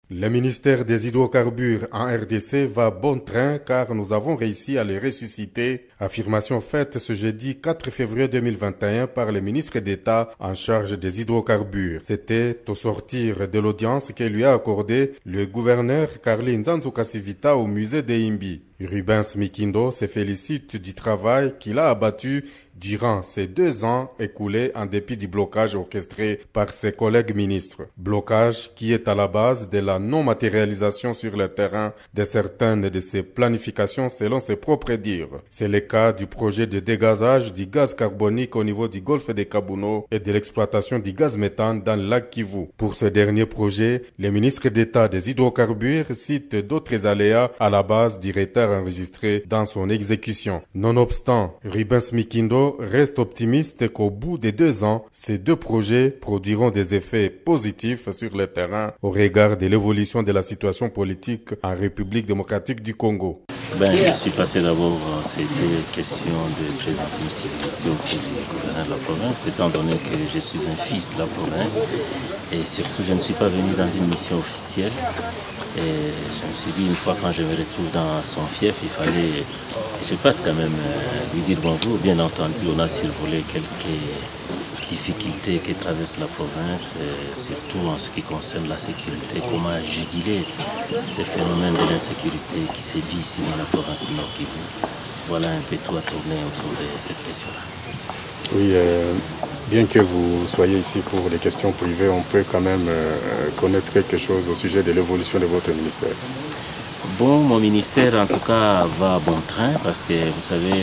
Le ministère des hydrocarbures en RDC va bon train car nous avons réussi à les ressusciter. Affirmation faite ce jeudi 4 février 2021 par le ministre d'État en charge des hydrocarbures. C'était au sortir de l'audience que lui a accordé le gouverneur Carly Nzanzu Kasivita au musée de Imbi. Rubens Mikindo se félicite du travail qu'il a abattu durant ces 2 ans écoulés en dépit du blocage orchestré par ses collègues ministres. Blocage qui est à la base de la non-matérialisation sur le terrain de certaines de ses planifications selon ses propres dires. C'est le cas du projet de dégazage du gaz carbonique au niveau du golfe de Kabuno et de l'exploitation du gaz méthane dans le lac Kivu. Pour ce dernier projet, le ministre d'État des hydrocarbures cite d'autres aléas à la base du retard enregistré dans son exécution. Nonobstant, Rubens Mikindo reste optimiste qu'au bout de 2 ans, ces 2 projets produiront des effets positifs sur le terrain au regard de l'évolution de la situation politique en République démocratique du Congo. Je suis passé d'abord ces 2 questions de présenter une civilité auprès du gouverneur de la province, étant donné que je suis un fils de la province et surtout je ne suis pas venu dans une mission officielle. Et je me suis dit, une fois quand je me retrouve dans son fief, il fallait, je passe quand même lui dire bonjour. Bien entendu, on a survolé quelques difficultés que traverse la province, surtout en ce qui concerne la sécurité, comment juguler ces phénomènes de l'insécurité qui sévit ici dans la province du Nord Kivu. Voilà un peu tout à tourner autour de cette question-là. Oui, bien que vous soyez ici pour des questions privées, on peut quand même connaître quelque chose au sujet de l'évolution de votre ministère. Bon, mon ministère en tout cas va à bon train parce que vous savez,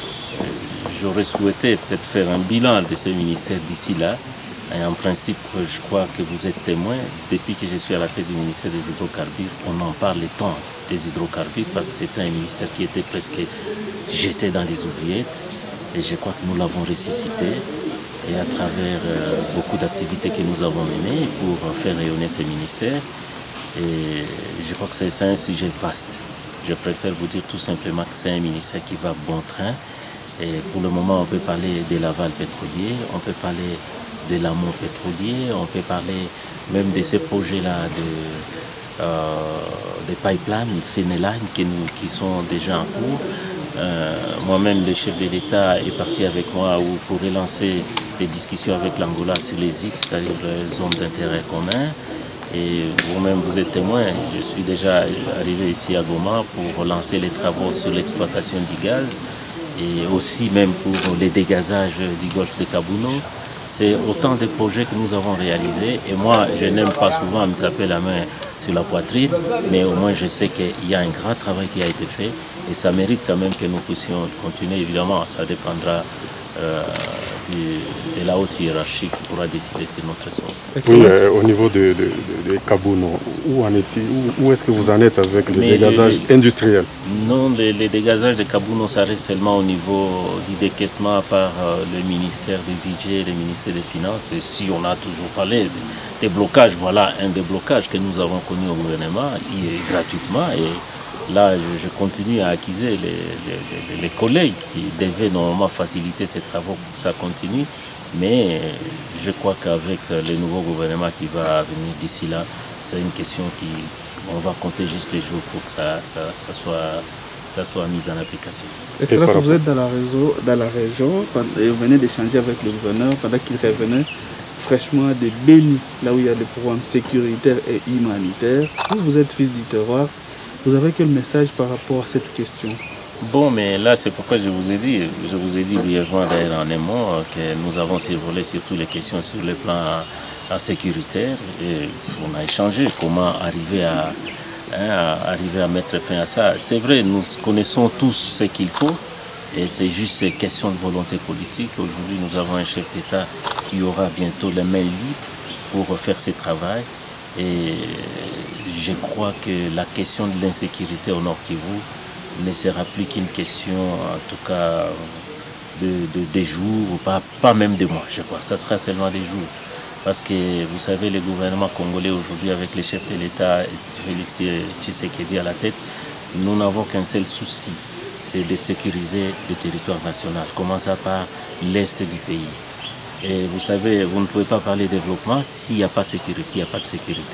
j'aurais souhaité peut-être faire un bilan de ce ministère d'ici là. Et en principe, je crois que vous êtes témoin. Depuis que je suis à la tête du ministère des hydrocarbures, on en parle tant des hydrocarbures parce que c'était un ministère qui était presque jeté dans les oubliettes. Et je crois que nous l'avons ressuscité et à travers beaucoup d'activités que nous avons menées pour faire rayonner ces ministères. Et je crois que c'est un sujet vaste. Je préfère vous dire tout simplement que c'est un ministère qui va bon train. Et pour le moment, on peut parler de l'aval pétrolier, on peut parler de l'amont pétrolier, on peut parler même de ces projets-là de pipelines, Sénéline, qui sont déjà en cours. Moi-même, le chef de l'État est parti avec moi pour relancer des discussions avec l'Angola sur les X, c'est-à-dire les zones d'intérêt commun. Et vous-même, vous êtes témoin. Je suis déjà arrivé ici à Goma pour lancer les travaux sur l'exploitation du gaz et aussi même pour les dégazages du golfe de Kabuno. C'est autant de projets que nous avons réalisés. Et moi, je n'aime pas souvent me taper la main sur la poitrine, mais au moins je sais qu'il y a un grand travail qui a été fait et ça mérite quand même que nous puissions continuer. Évidemment, ça dépendra de la haute hiérarchie qui pourra décider sur notre sort. Oui, au niveau de Kabuno, où est-ce que vous en êtes avec le dégazage industriel? Non, les dégazages de Kabuno, ça reste seulement au niveau du décaissement par le ministère du Budget, le ministère des Finances. Et si on a toujours parlé des blocages, voilà un des blocages que nous avons connu au gouvernement gratuitement. Et là, je continue à accuser les collègues qui devaient normalement faciliter ces travaux pour que ça continue. Mais je crois qu'avec le nouveau gouvernement qui va venir d'ici là, c'est une question on va compter juste les jours pour que ça soit mis en application. Excellence, vous êtes dans la région et vous venez d'échanger avec le gouverneur pendant qu'il revenait fraîchement de Béni, là où il y a des programmes sécuritaires et humanitaires. Vous êtes fils du terroir. Vous avez quel message par rapport à cette question? Bon, mais là, c'est pourquoi je vous ai dit brièvement d'ailleurs en un mot que nous avons survolé surtout les questions sur le plan sécuritaire. Et on a échangé comment arriver à mettre fin à ça. C'est vrai, nous connaissons tous ce qu'il faut et c'est juste une question de volonté politique. Aujourd'hui, nous avons un chef d'État qui aura bientôt les mains libres pour faire ce travail. Et je crois que la question de l'insécurité au Nord Kivu ne sera plus qu'une question, en tout cas, de jours, pas même de mois, je crois. Ça sera seulement des jours. Parce que vous savez, le gouvernement congolais aujourd'hui, avec les chefs de l'État, Félix Tshisekedi à la tête, nous n'avons qu'un seul souci, c'est de sécuriser le territoire national, commençant par l'Est du pays. Et vous savez, vous ne pouvez pas parler de développement s'il n'y a pas de sécurité, il n'y a pas de sécurité.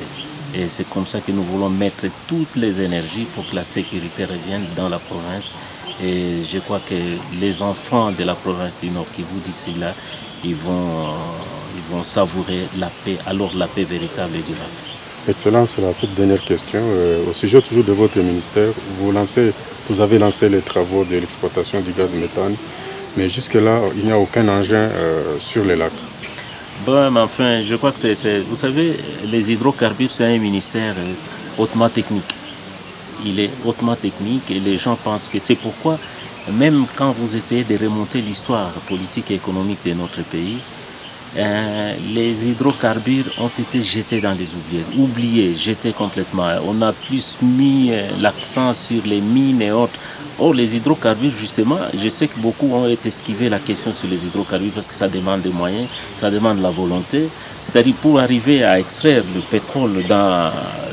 Et c'est comme ça que nous voulons mettre toutes les énergies pour que la sécurité revienne dans la province. Et je crois que les enfants de la province du Nord qui vous disent cela, ils vont savourer la paix, alors la paix véritable et durable. Excellence, la toute dernière question. Au sujet toujours de votre ministère, vous avez lancé les travaux de l'exploitation du gaz méthane, mais jusque-là, il n'y a aucun engin sur les lacs. Bon, mais enfin, je crois que vous savez, les hydrocarbures, c'est un ministère hautement technique. Il est hautement technique et les gens pensent que c'est pourquoi, même quand vous essayez de remonter l'histoire politique et économique de notre pays, les hydrocarbures ont été jetés dans les oubliés, jetés complètement. On a plus mis l'accent sur les mines et autres. Or, les hydrocarbures, justement, je sais que beaucoup ont esquivé la question sur les hydrocarbures parce que ça demande des moyens, ça demande la volonté. C'est-à-dire pour arriver à extraire le pétrole dans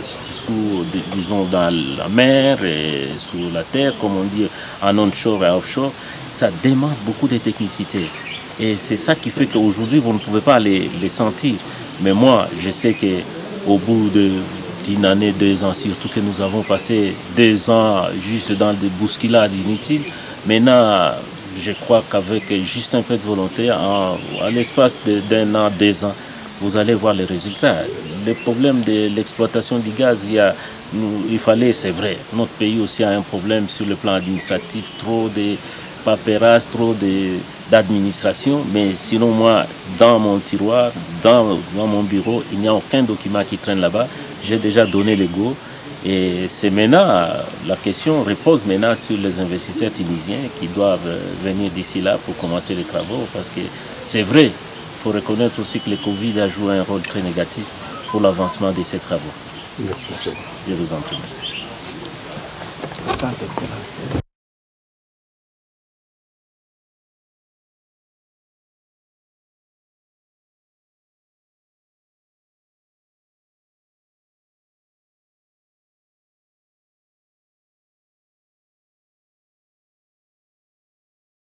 la mer et sous la terre, comme on dit en onshore et offshore, ça demande beaucoup de technicité. Et c'est ça qui fait qu'aujourd'hui, vous ne pouvez pas les sentir. Mais moi, je sais qu'au bout d'une année, 2 ans, surtout que nous avons passé 2 ans juste dans des bousculades inutiles, maintenant, je crois qu'avec juste un peu de volonté, à l'espace d'1 an, 2 ans, vous allez voir les résultats. Le problème de l'exploitation du gaz, c'est vrai, notre pays aussi a un problème sur le plan administratif, trop de paperasse, trop d'administration, mais sinon moi, dans mon tiroir, dans mon bureau, il n'y a aucun document qui traîne là-bas. J'ai déjà donné le go et c'est maintenant, la question repose maintenant sur les investisseurs tunisiens qui doivent venir d'ici là pour commencer les travaux parce que c'est vrai, il faut reconnaître aussi que le Covid a joué un rôle très négatif pour l'avancement de ces travaux. Merci. Je vous en prie, merci. Excellence.